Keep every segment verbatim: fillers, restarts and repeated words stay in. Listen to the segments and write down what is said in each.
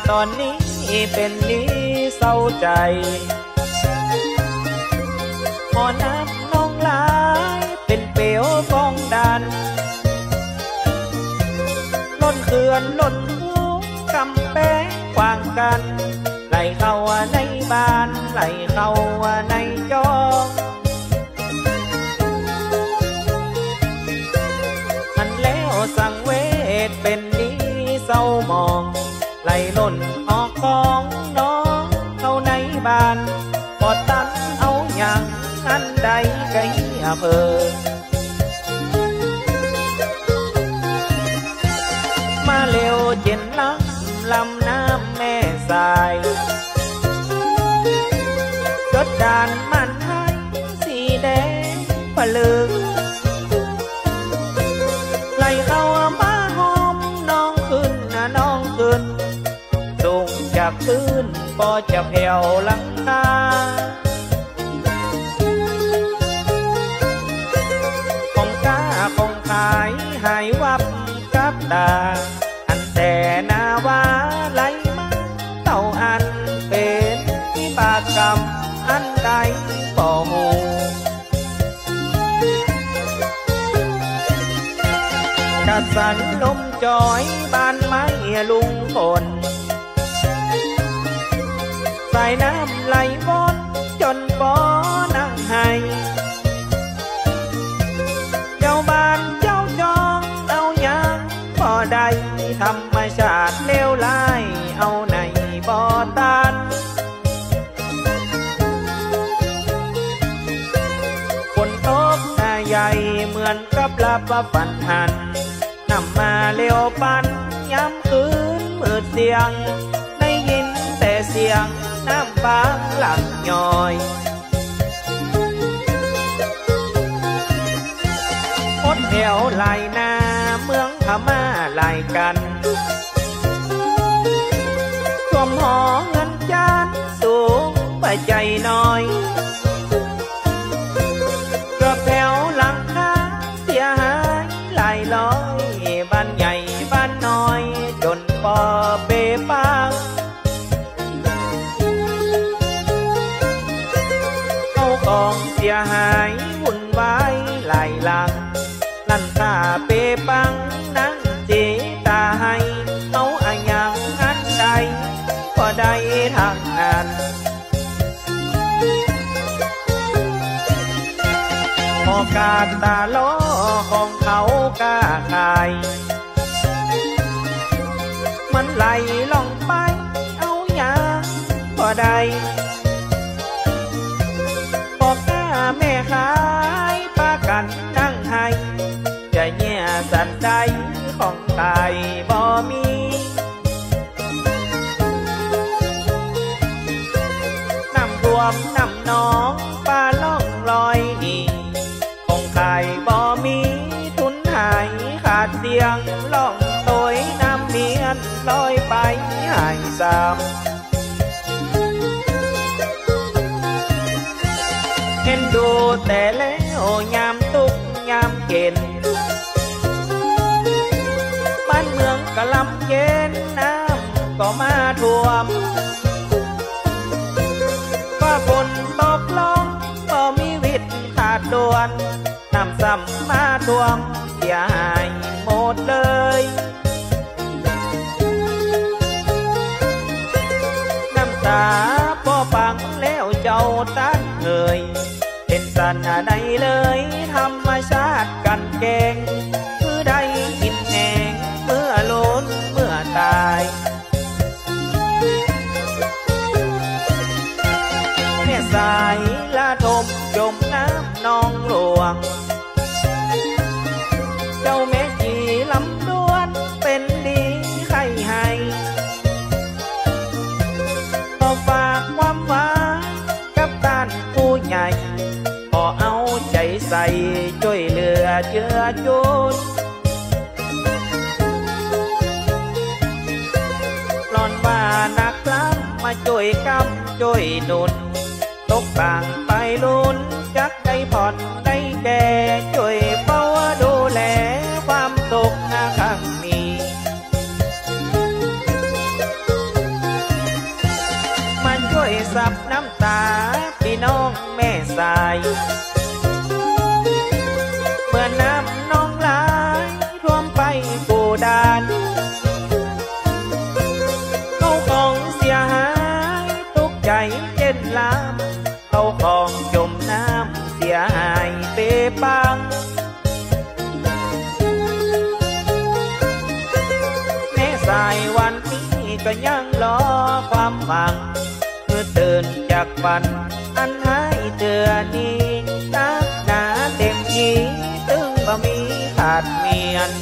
ตอนนี้เป็นนี้เศร้าใจหอน้ำน้องหลายเป็นเปลวฟองดันล้นเขื่อนล้นหูกำแพงขวางกันไหลเข้าในบ้านไหลเข้าในจออันแล้วสั่งเวทเป็นนี้เศร้ามองไหลล้นออกของน้องเข้าในบ้านพอตันเอาอย่างอันใดไก่เพอมาเร็วเย็นลำลำน้ำแม่สายรถด่านมันให้สีแดงผลึกไหลเข้ามาหอมน้องขึ้นนะน้องขึ้นสูงจากพื้นพอจะแผ่วหลังคาของกาของขายหายวับกับตาอันแต่นาวาไหลมาเต่าอันเป็นที่บากกรรมอันใดป่อหูกระสันลมจอยบ้านไม้ลุงฝนสายน้ำไหลวนจนปอนั่งให้เจ้าบ้านเจ้าจองเอาอย่างพอใดธรรมชาติเลวร้ายเอาในบ่อตันฝนตกหน้าใหญ่เหมือนกับลับฝันหันนำมาเลี้ยวปันย้ำคืนมืดเสียงได้ยินแต่เสียงน้ำบางหลังย้อยพดแถวไหลนาเมืองพม่าไหลกันท่วมหอเงินจานสูงไปใจน้อยเกือบแถวหลังคาเสียหายหลายร้อยบ้านใหญ่บ้านน้อยจนปอเปปังเอาของเสียหายวุ่นวายหลายหลังนั่นตาเปปังนั่งเจตาให้เอาอะยังอันใดก็ได้ทางนั้นพอกาตาล้อของเขากาขายมันไหลล่องไปเอาอย่างก็ได้พอกาแม่ขายปากันนั่งให้จะแย่สันใดของตายบ่มีน้ำท่วมน้ำนองปลาล่องลอยนี่ของตายบ่มีทุนหายขาดเตียงล่องโตยน้ำเมียนลอยไปหายสามเห็นดูแต่แล้วยามตุกยามเก็นบ้านเมืองกะลำเย็นน้ำก็มาท่วมก็ฝนตกลงก็มีวิทย์ขาดด่วนน้ำซ้ำมาท่วมเสียหายหมดเลยน้ำตาพ่อฟังแล้วเจ้าตั้งเอ่ยเป็นสันใดเลยธรรมชาติกันเก่งคือได้กินแหงเมื่อล้นเมื่อตายแม่สายละทมจมน้ำนองหลวงเจ้าแม่จีลำดวนเป็นดีใครให้ขอฝากความหวังกับท่านผู้ใหญ่ขอเอาใจใส่ช่วยเหลือเจือจุนหลอนว่านักล้ำมาช่วยกำช่วยหนุนตกต่างไปลุ้นจักได้ผ่อนได้แก่ช่วยเฝ้าดูแลความสุขนะข้างนี้ปังแม่สายวันนี้ก็ยังรอความหวังเมื่อตื่นจากฝันอันหายเดือนี้นักหนาเต็มที่ตึงบ่มีขาดเมียน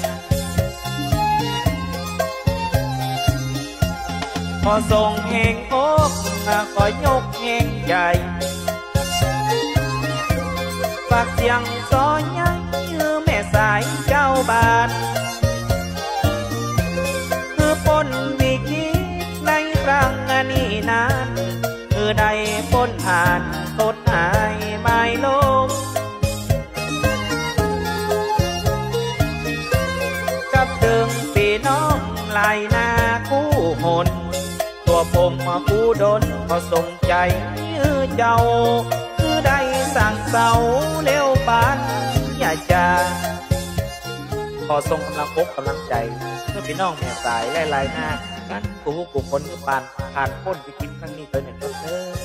พอส่งแห่งอกขอยกแห่งใจฝากเสียงซอยยังคือแม่สายเจ้าบ้านคือปนวิกฤตในครั้งนี้นั้นคือได้พ้นผ่านตดหายไม่ลงกับถึงพี่น้องลายนาคู่หนตัวผมมาคู่ดนก็ส่งใจยื้อเจ้าคือได้สั่งเสาเลี้ยวปานอย่าจะขอส่งกำลังอกกำลังใจเพื่อพี่น้องแม่สายและลายหน้ากันกูกูคนคือปานผ่านพ้นวิกฤตครั้งนี้ไปหนึ่งเด้อ